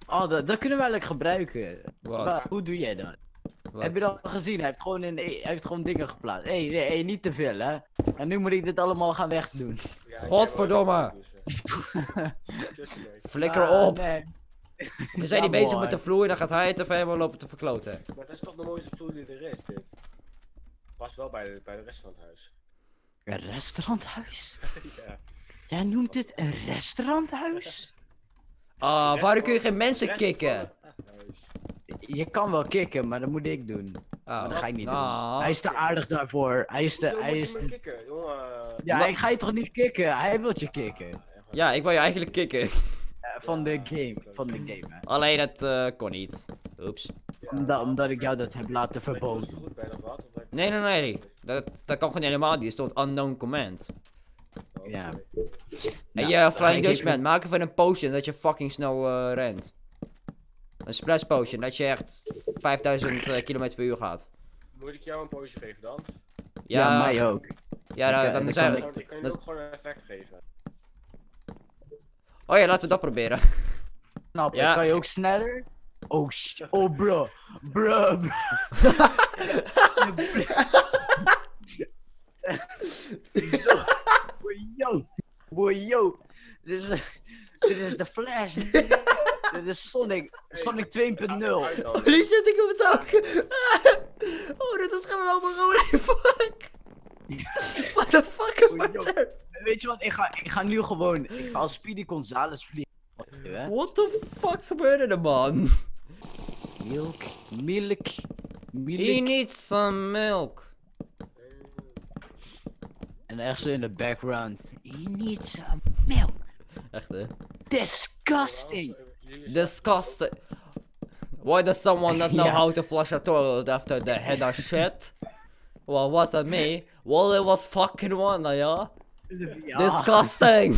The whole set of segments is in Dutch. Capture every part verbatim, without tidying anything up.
Oh, dat, dat kunnen we eigenlijk gebruiken. Wat? Maar hoe doe jij dat? Wat? Heb je dat gezien? Hij heeft gewoon, in, hij heeft gewoon dingen geplaatst. Hé, hey, hey, niet te veel, hè? En nu moet ik dit allemaal gaan wegdoen. Ja, ik Godverdomme. heb wel een dus, eh, Flikker Ah, op! nee. We zijn niet Ja, bezig mooi. met de vloer en dan gaat hij het even helemaal lopen te verkloten. Maar dat is toch de mooiste vloer die er is, dit. Past wel bij de, bij de rest van het huis. Een restauranthuis? ja. Jij noemt dit een restauranthuis? Ah, De waarom rest kun je van- geen mensen de rest van kicken? het huis. Je kan wel kicken, maar dat moet ik doen. Maar dat ga ik niet nou. doen. Hij is te aardig daarvoor. Hij is te... Hoezo Hij moet is je me te... kicken, jongen? Ja, ik ga je toch niet kicken? Hij wil je kicken. Ja, echt waar. Ja, ik wil je eigenlijk kicken. Eh, van de game. Van de game, hè. Alleen dat eh, kon niet. Oeps. Ja, Omdat, omdat ik jou dat heb laten ben je wel verboden. zo goed bij of wat? Of heb je- Nee, nee, nee. Dat, dat kan gewoon helemaal niet. Er stond unknown command. Oh, Ja. sorry. En Nou, je dan ga Flying ik Dutchman, maak even een potion dat je fucking snel eh, rent. Een splash potion, dat je echt vijfduizend eh, kilometer per uur gaat. Moet ik jou een poosje geven dan? Ja, mij ook. Ja, Ik, dan, eh, dan dan zijn kan we... Dan kan je dat- ook gewoon een effect geven. Oh ja, laten we dat proberen. Snap je? Ja. Kan je ook sneller? Oh shit. Oh bro. Bro, bro. Zo. Yo. Boy, yo. Dit is, dit is de Flash. Dit is Sonic. Sonic twee punt nul. Holy shit, ik heb het ook. Oh, dit is geweldig, holy fuck. What the fuck is Oei, yo. er? Weet je wat? Ik ga, ik ga nu gewoon. Ik ga als Speedy Gonzales vliegen. Hè? What the fuck gebeurde er, man? Milk. Milk. He Milk. needs some milk. En echt zo in de background. He needs some milk. Echt, hè? Disgusting. Disgusting. Why does someone not know Ja. how to flush a toilet after the head of shit? Well, was that me? Well, it was fucking one, yeah? Ja. Disgusting!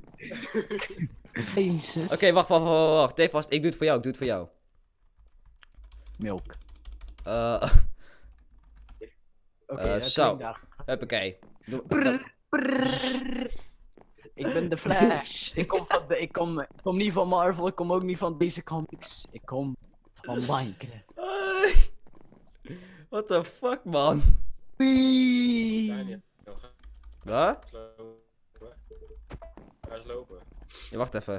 Deze. Oké, wacht, wacht, wacht, wacht. Stay vast. Ik doe het voor jou, ik doe het voor jou. Milk. Eh, Oké, Eh, dat zo. klinkt daar. Huppakee. Doe, Prrr, prrr. Ik ben de Flash. ik, kom van de, ik, kom, ik kom niet van Marvel, ik kom ook niet van deze comics. Ik kom van Minecraft. Ai. What the fuck, man? Wee. Daniel, Wat? ga eens lopen. Ga eens lopen. Ja, wacht even.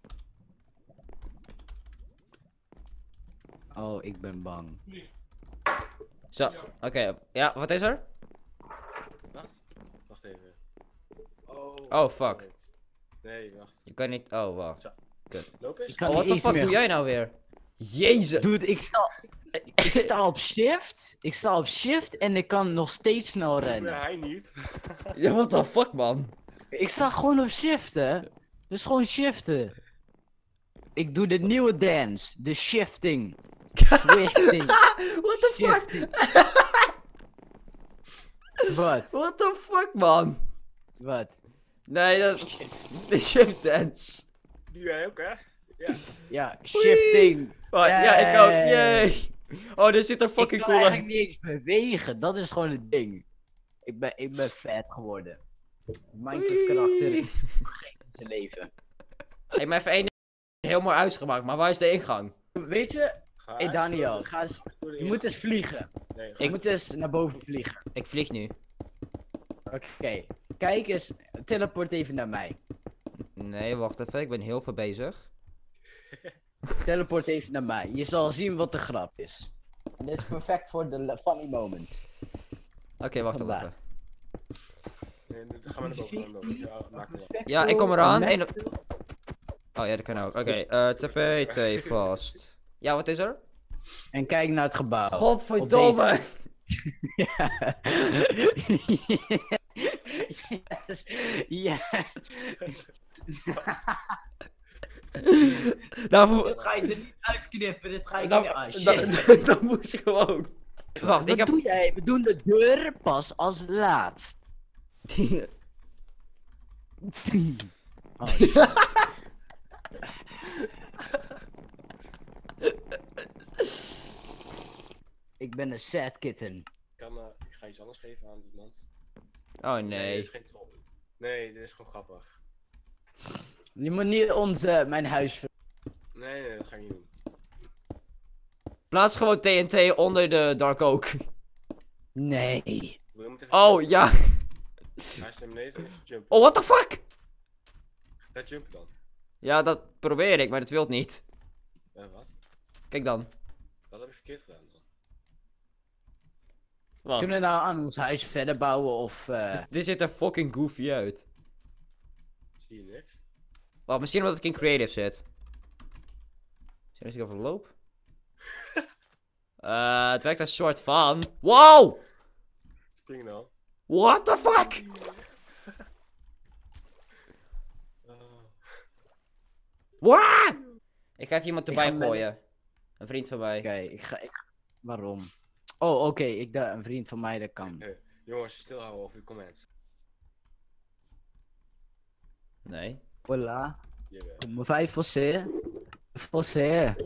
Oh, ik ben bang. Zo, oké. Ja, wat is er? Wacht. Wacht even. Oh, Oh, fuck. sorry. Nee, wacht. Je kan niet... Oh, wacht. Loop eens. Ik kan Oh, niet what the eens fuck meer. doe jij nou weer? Jezus. Dude, ik sta, ik sta op shift. Ik sta op shift en ik kan nog steeds snel Nee, rennen. hij niet. Ja, what the fuck, man? Ik sta gewoon op shift, hè. Dus gewoon shiften. Ik doe de nieuwe dance. De shifting. Swifting. What the fuck? Shifting. Wat? What the fuck, man? Wat? Nee, dat... De shift dance. Nu jij ook, hè? Ja. Ja, shifting. Oh, ja, ik ook. Yay. Yay. Oh, dit ziet er Ik fucking kan cool eigenlijk uit. niet eens bewegen. Dat is gewoon het ding. Ik ben, ik ben vet geworden. Minecraft karakter. Oei. Geen zijn leven. Ik heb even één heel mooi uitgemaakt, maar waar is de ingang? Weet je? Ga Hé eens Daniel, door- ga eens. door de Je moet ingang. eens vliegen. Nee, ga Je moet eens naar boven vliegen. Ik vlieg nu. Oké. Kijk eens. Teleport even naar mij. Nee, wacht even. Ik ben heel veel bezig. Teleport even naar mij. Je zal zien wat de grap is. En dit is perfect voor de le- funny moments. Oké, wacht Vandaag. even. Nee, dan gaan we naar boven. Gaan we naar boven. Ja, maakt niet uit. Ja, ik kom eraan. Met- Eén- Oh ja, dat kan ook. Oké, eh T P twee vast. Ja, wat is er? En kijk naar het gebouw. Godverdomme! Ja. Yes. Ja. Daarvoor... Dit ga je er niet uitknippen. Dit ga je Dan, niet. Ah, shit. dan, dan, dan moest je gewoon. Wacht, Wat ik heb... doe jij? We doen de deur pas als laatst. Oh, shit. Ik ben een sad kitten. Ik, kan, uh, ik ga iets anders geven aan iemand. Oh dit nee. is geen troll. Nee, dit is gewoon grappig. Je moet niet onze, mijn huis ver- Nee, Nee, nee, dat ga ik niet doen. Plaats gewoon T N T onder de Dark Oak. Nee. Wil je hem even Oh, jumpen? ja. Hij is naar beneden en is jumpen. Oh, what the fuck? Ga jumpen dan. Ja, dat probeer ik, maar dat wil niet. Eh, wat? Kijk dan. Wat heb je verkeerd gedaan dan? Wat? Kunnen we nou aan ons huis verder bouwen of... eh, Dit ziet er fucking goofy uit. Zie je niks? Wacht, misschien omdat ik in creative zit. Misschien als ik over loop. Eh, het werkt een soort van... Wow! Spring nou. What the fuck? Oh. What? Ik ga even iemand Ik erbij ga met- gooien. Een vriend van mij. Oké, ik ga... Ik... Waarom? Oh, oké, ik da- een vriend van mij dat kan. Hey, jongens, stilhouden over je comments. Nee. Hola. Jawel. Como vai você? Você.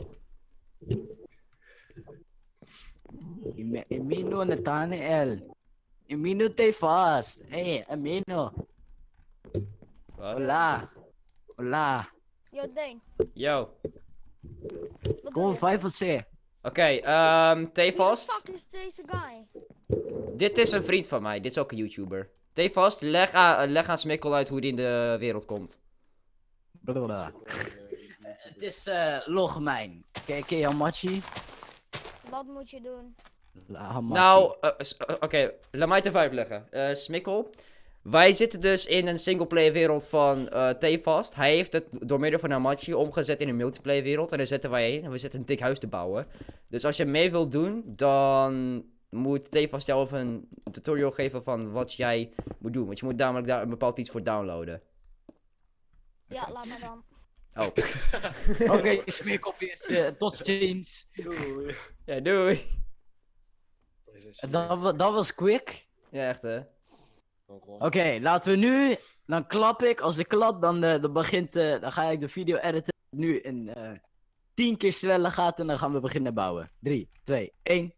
Emi- Emino Nathaniel. Emino te fast. Hey, Emino. Wat? Hola. Hola. Yo, Deen. Yo. Wat doe Como je? vai você? Oké, ehm, Wie de T-Vast. fuck is deze guy? Dit is een vriend van mij. Dit is ook een YouTuber. T-Vast, leg aan, leg aan Smikkel uit hoe die in de wereld komt. Blablabla. Eh, Het is eh Loggemijn. Ken ken je Hamachi? Wat moet je doen? La- Hamachi. Nou, eh, s- eh, oké, laat mij het even uitleggen. Eh Smikkel, wij zitten dus in een singleplayer wereld van eh T-Vast. Hij heeft het door middel van Hamachi omgezet in een multiplayer wereld. En daar zetten wij in. En we zitten een dik huis te bouwen. Dus als je mee wilt doen, dan moet T-Vast jou even een tutorial geven van wat jij moet doen. Want je moet namelijk daar een bepaald iets voor downloaden. Ja, laat maar dan. Oh. Oké, smeerkopje. Tot ziens. Doei. Ja, doei. Dat is een Dat, serieus. wa- dat was quick. Ja, echt hè. Gewoon gewoon. Oké, laten we nu. Dan klap ik. Als ik klap, dan, eh, dan begint. eh, dan ga ik de video editen. Nu in eh tien keer sneller gaat en dan gaan we beginnen bouwen. drie, twee, één.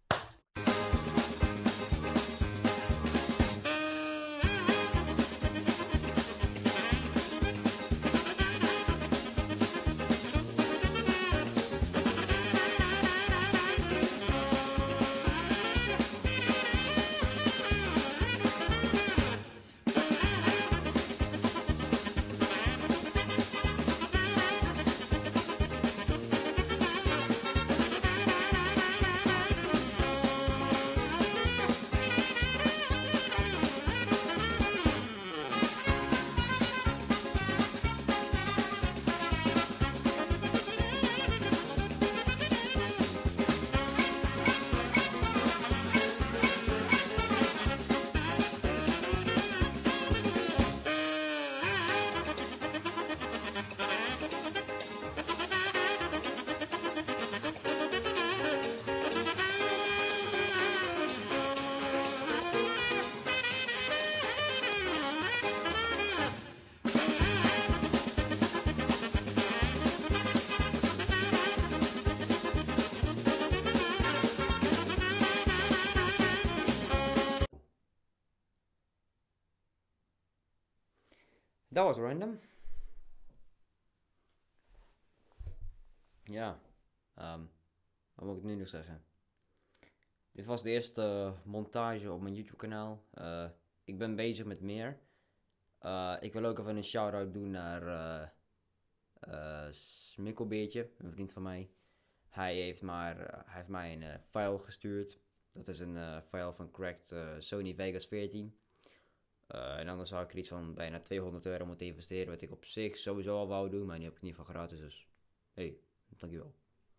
Dat was random. Ja. ehm, wat moet ik nu nog zeggen? Dit was de eerste eh, montage op mijn YouTube kanaal. Eh, ik ben bezig met meer. Eh, ik wil ook even een shout-out doen naar eh eh, Smikkelbeertje, een vriend van mij. Hij heeft, maar, eh, hij heeft mij een eh, file gestuurd. Dat is een eh, file van cracked eh, Sony Vegas veertien. Uh, en anders zou ik er iets van bijna tweehonderd euro moeten investeren, wat ik op zich sowieso al wou doen, maar nu heb ik in ieder geval gratis, dus hey, dankjewel.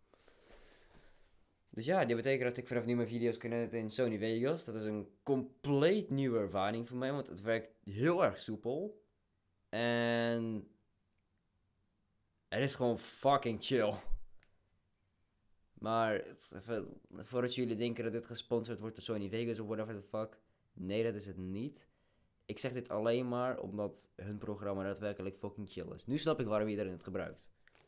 Dus ja, dit betekent dat ik vanaf nu mijn video's kan editen in Sony Vegas. Dat is een compleet nieuwe ervaring voor mij, want het werkt heel erg soepel. En het is gewoon fucking chill. Maar het- even, voordat jullie denken dat dit gesponsord wordt door Sony Vegas of whatever the fuck, nee, dat is het niet. Ik zeg dit alleen maar omdat hun programma daadwerkelijk fucking chill is. Nu snap ik waarom iedereen het gebruikt.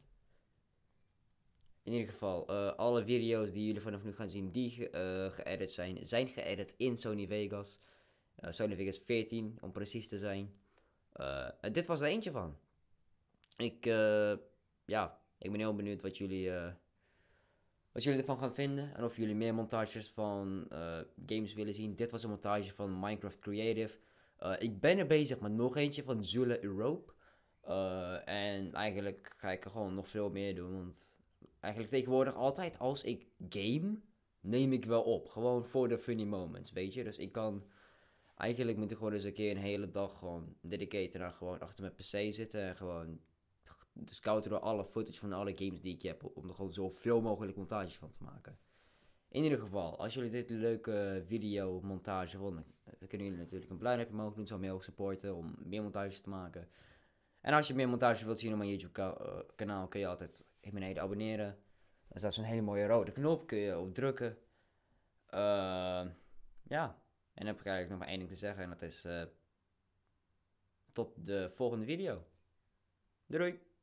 In ieder geval, eh, alle video's die jullie vanaf nu gaan zien die ge eh, geëdit zijn, zijn geëdit in Sony Vegas. Eh, Sony Vegas veertien, om precies te zijn. Eh, en dit was er eentje van. Ik, eh, ja, Ik ben heel benieuwd wat jullie, eh, wat jullie ervan gaan vinden. En of jullie meer montages van eh, games willen zien. Dit was een montage van Minecraft Creative. Uh, ik ben er bezig met nog eentje van Zula Europe. Uh, en eigenlijk ga ik er gewoon nog veel meer doen. Want eigenlijk tegenwoordig altijd als ik game, neem ik wel op. Gewoon voor de funny moments, weet je. Dus ik kan... Eigenlijk moet ik gewoon eens een keer een hele dag gewoon dedicaten naar gewoon achter mijn P C zitten. En gewoon scouten door alle footage van alle games die ik heb. Om er gewoon zoveel mogelijk montages van te maken. In ieder geval, als jullie dit een leuke video montage vonden, dan kunnen jullie natuurlijk een blauw duimpje mogen doen. Zou mij ook supporten om meer montages te maken. En als je meer montage wilt zien op mijn YouTube ka uh, kanaal, kun je altijd hier beneden abonneren. Er staat zo'n hele mooie rode knop, kun je op drukken. Uh, ja, en dan heb ik eigenlijk nog maar één ding te zeggen en dat is uh, tot de volgende video. Doei doei!